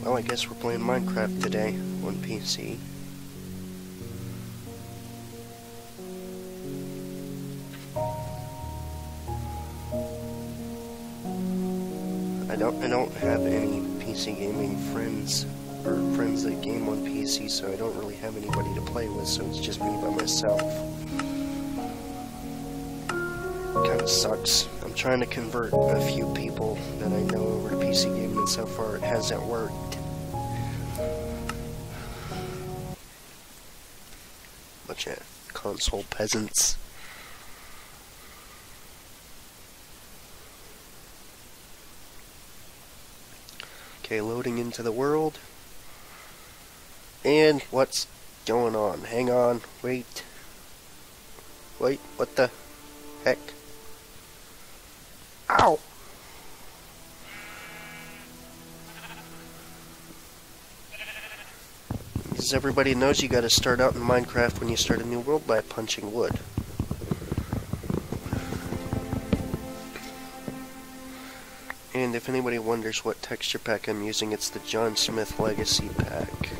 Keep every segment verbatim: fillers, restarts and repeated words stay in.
Well, I guess we're playing Minecraft today on P C. I don't I don't have any P C gaming friends or friends that game on P C, so I don't really have anybody to play with, so it's just me by myself. Kinda sucks. I'm trying to convert a few people that I know over to P C gaming, and so far it hasn't worked. Bunch of console peasants. Okay, loading into the world. And what's going on? Hang on, wait. Wait, what the heck? Ow! As everybody knows, you gotta start out in Minecraft when you start a new world by punching wood. And if anybody wonders what texture pack I'm using, it's the John Smith Legacy pack.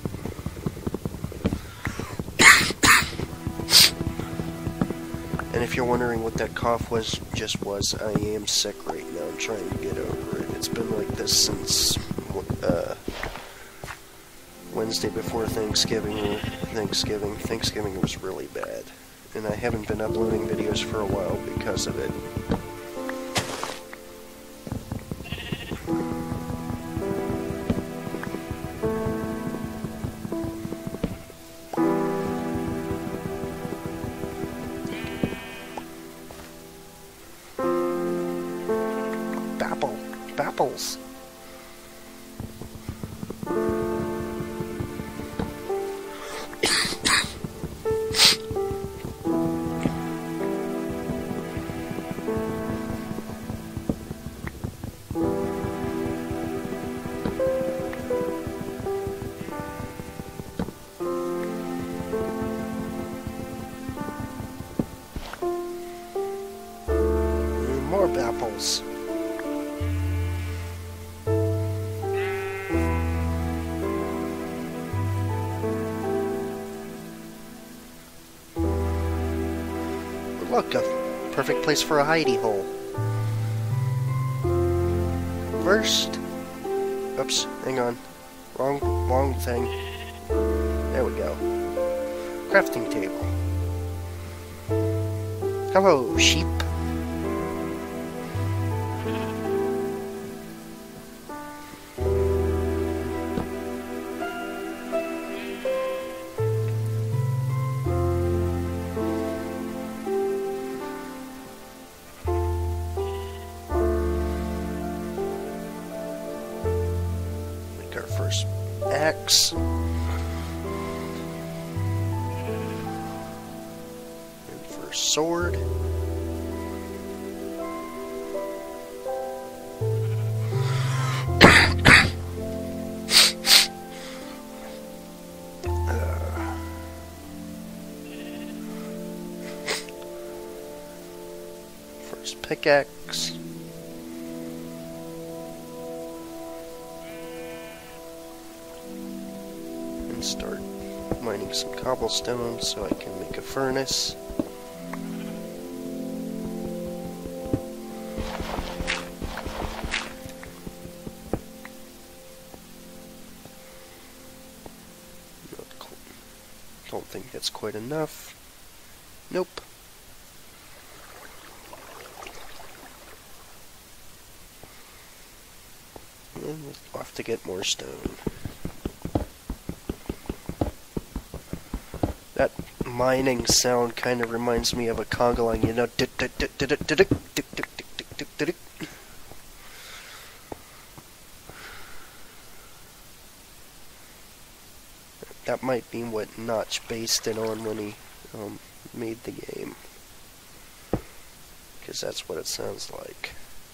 And if you're wondering what that cough was, just was, I am sick right now. I'm trying to get over it. It's been like this since uh, Wednesday before Thanksgiving. Or Thanksgiving. Thanksgiving was really bad. And I haven't been uploading videos for a while because of it. Bapples. More bapples. Look, a perfect place for a hidey hole. First, oops, hang on, wrong, wrong thing. There we go. Crafting table. Hello, sheep. First axe. And first sword. uh. First pickaxe. Start mining some cobblestone so I can make a furnace. Don't think that's quite enough. Nope. And we'll have to get more stone. That mining sound kind of reminds me of a conga line, you know. That might be what Notch based it on when he um, made the game, because that's what it sounds like.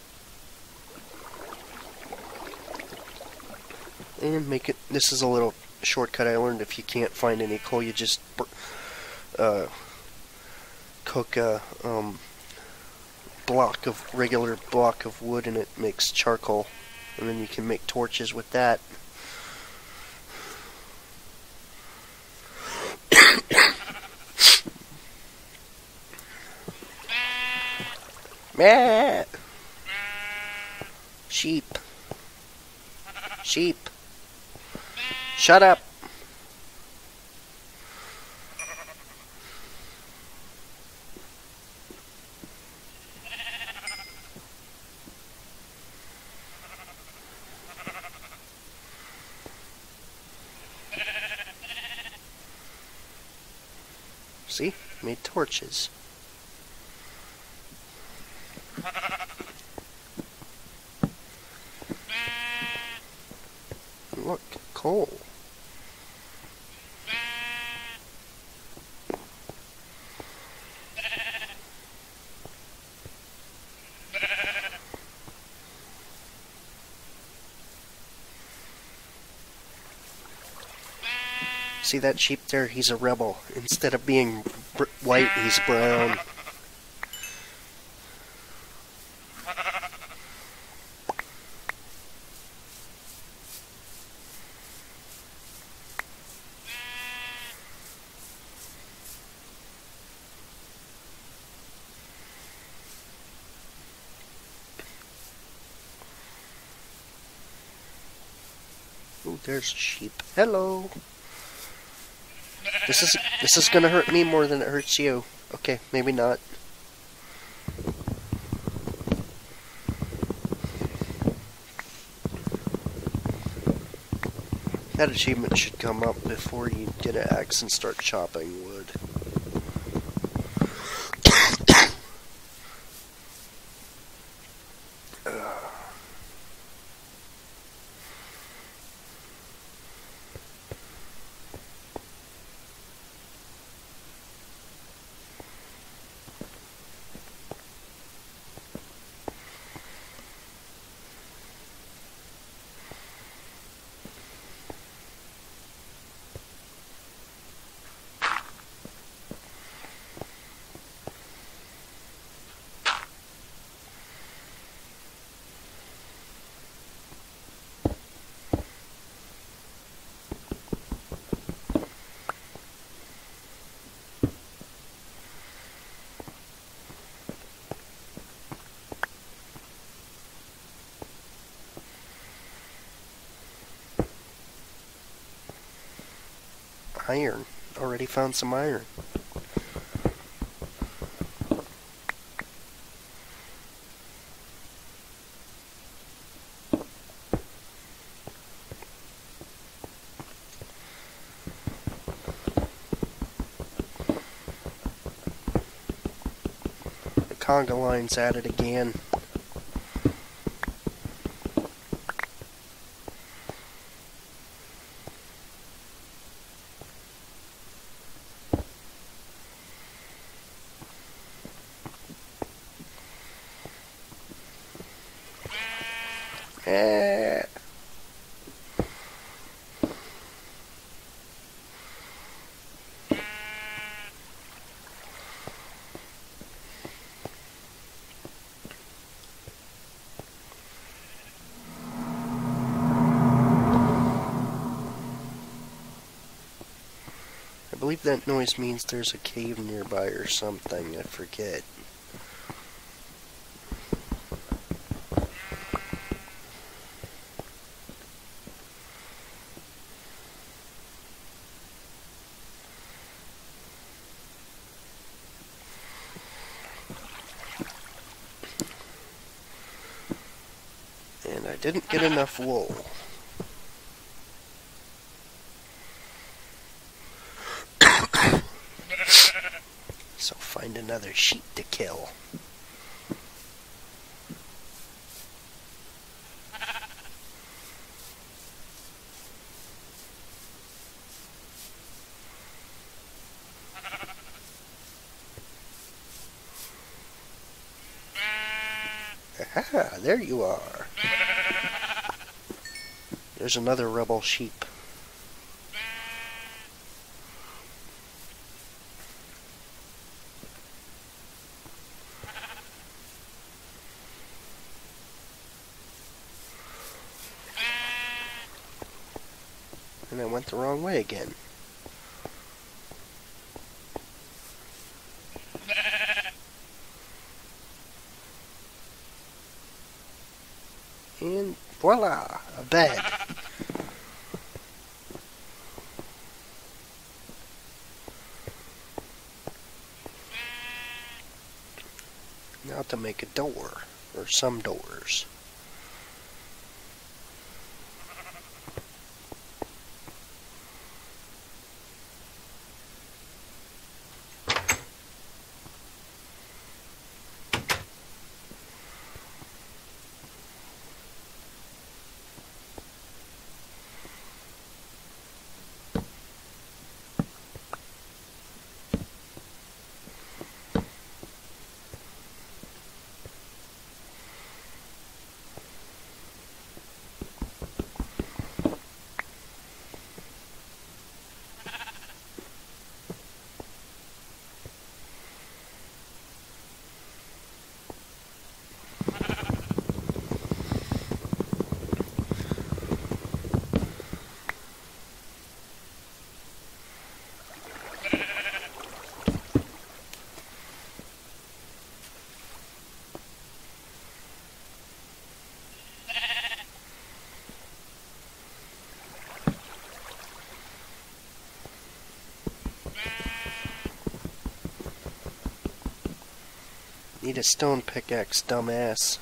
And make it. This is a little shortcut I learned. If you can't find any coal, you just uh, cook a um, block of regular block of wood and it makes charcoal, and then you can make torches with that. Meh. Sheep. Sheep. Shut up. See? Made torches. Look, coal. See that sheep there? He's a rebel. Instead of being br white, he's brown. Ooh, there's a sheep. Hello. This is this is gonna hurt me more than it hurts you. Okay, maybe not. That achievement should come up before you get an axe and start chopping wood. Iron. Already found some iron. The conga line's at it again. Eh. I believe that noise means there's a cave nearby or something. I forget. And I didn't get enough wool. So find another sheep to kill. Aha, there you are. There's another rebel sheep. And I went the wrong way again. And voila, a bed. Now to make a door, or some doors. Need a stone pickaxe, dumbass.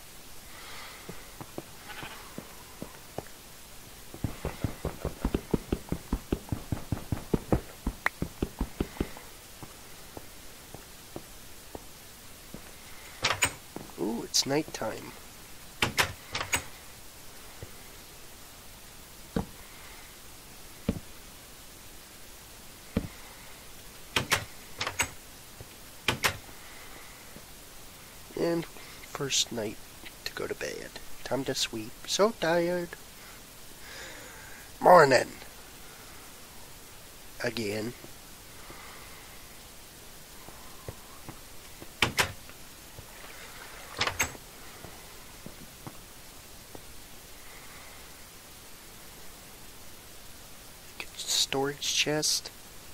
Ooh, it's nighttime. And first night to go to bed. Time to sweep. So tired. Morning. Again. Storage chest.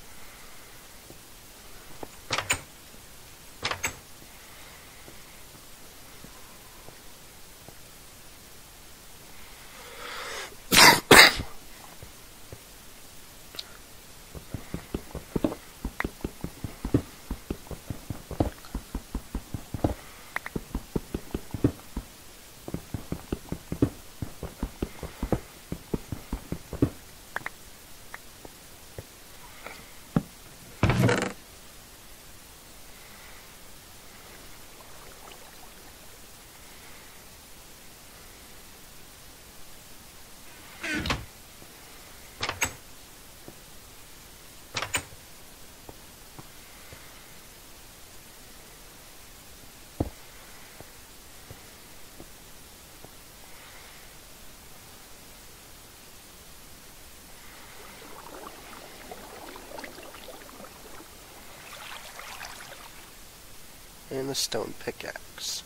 And a stone pickaxe.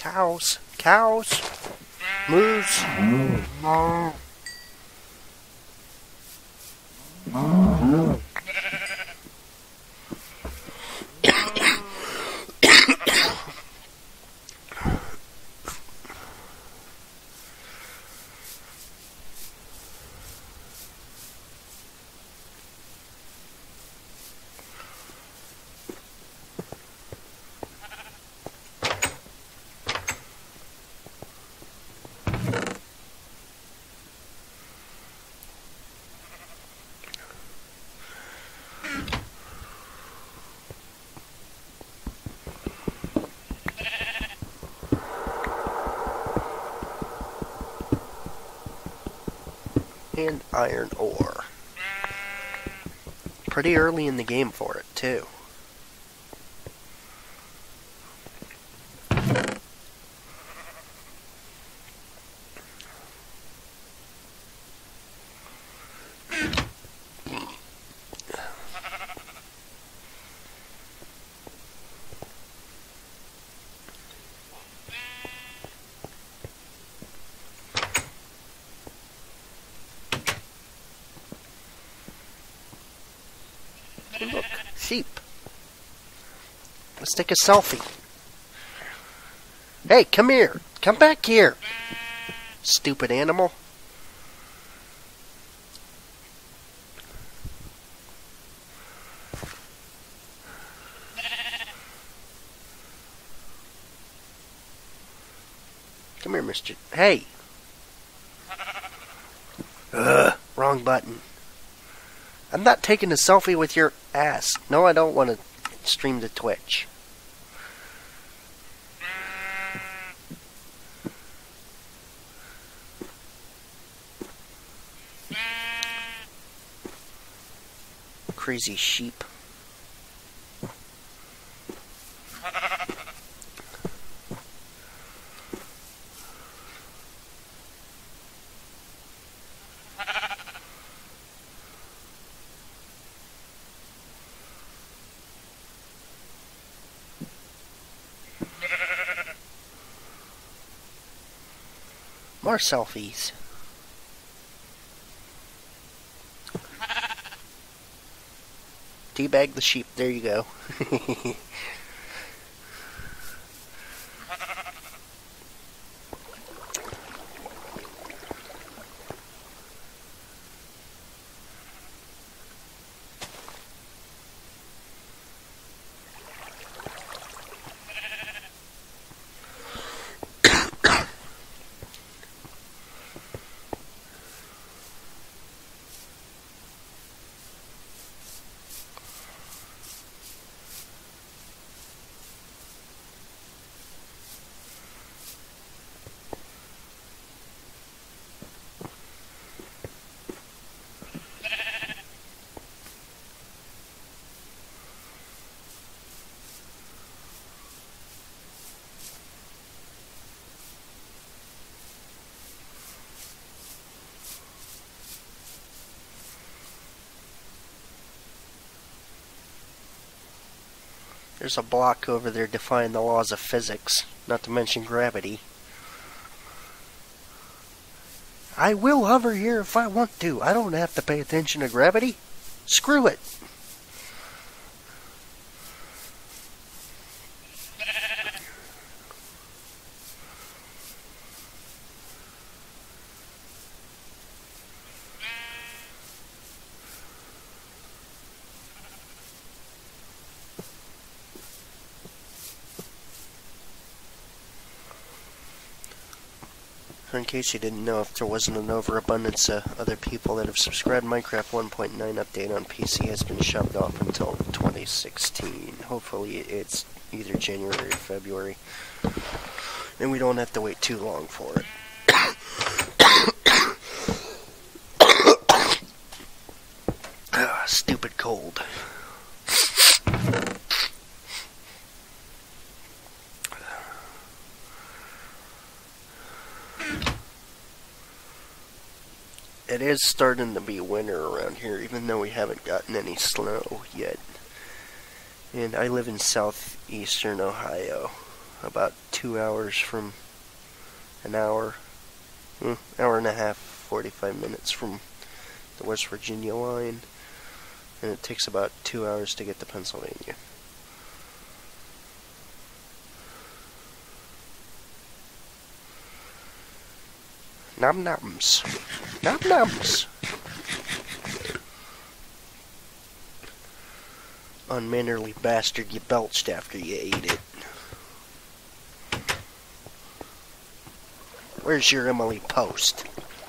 Cows. Cows. Moose. And iron ore. Pretty early in the game for it, too. Hey, look, sheep. Let's take a selfie. Hey, come here. Come back here. Stupid animal. Come here, mister. Hey. Ugh, wrong button. I'm not taking a selfie with your ass. No, I don't want to stream to Twitch. Crazy sheep. More selfies. Teabag the sheep. There you go. There's a block over there defying the laws of physics, not to mention gravity. I will hover here if I want to. I don't have to pay attention to gravity. Screw it. In case you didn't know, if there wasn't an overabundance of other people that have subscribed, Minecraft one point nine update on P C has been shoved off until twenty sixteen. Hopefully it's either January or February. And we don't have to wait too long for it. Ah, stupid cold. It is starting to be winter around here, even though we haven't gotten any snow yet. And I live in southeastern Ohio. about two hours from an hour, mm, hour and a half, forty-five minutes from the West Virginia line, and it takes about two hours to get to Pennsylvania. Nom noms. Nom noms. Unmannerly bastard, you belched after you ate it. Where's your Emily Post?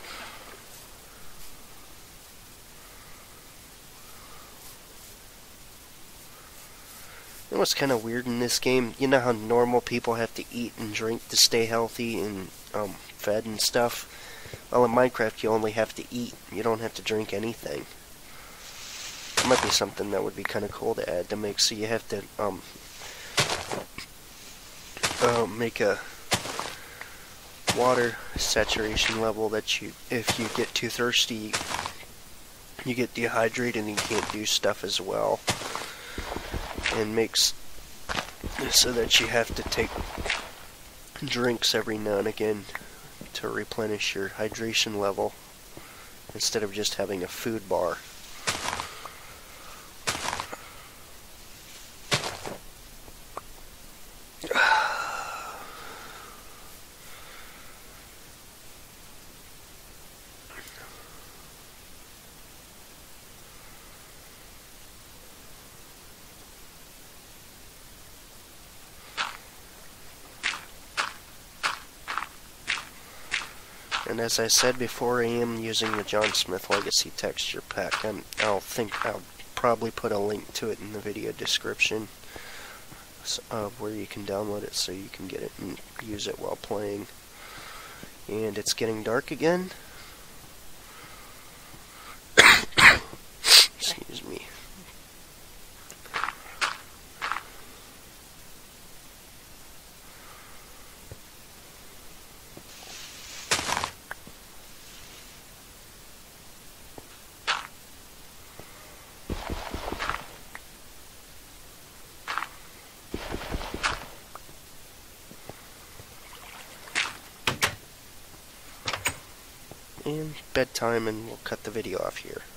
You know what's kind of weird in this game? You know how normal people have to eat and drink to stay healthy and um, fed and stuff? Well, in Minecraft, you only have to eat. You don't have to drink anything. That might be something that would be kind of cool to add to make so you have to um uh, make a water saturation level that you, if you get too thirsty, you get dehydrated and you can't do stuff as well. And makes so that you have to take drinks every now and again to replenish your hydration level instead of just having a food bar. And as I said before, I am using the John Smith Legacy texture pack. I'm, I'll think I'll probably put a link to it in the video description of where you can download it so you can get it and use it while playing. And it's getting dark again. Excuse me. And bedtime, and we'll cut the video off here.